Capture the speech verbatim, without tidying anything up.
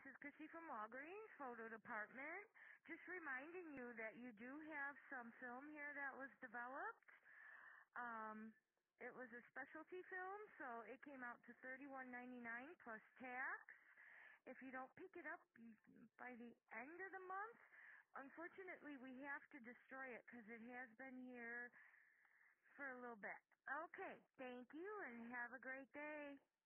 is Chrissy from Walgreens Photo Department. Just reminding you that you do have some film here that was developed. Um, it was a specialty film, so it came out to thirty-one ninety-nine plus tax. If you don't pick it up by the end of the month, unfortunately we have to destroy it because it has been here for a little bit. Okay, thank you and have a great day.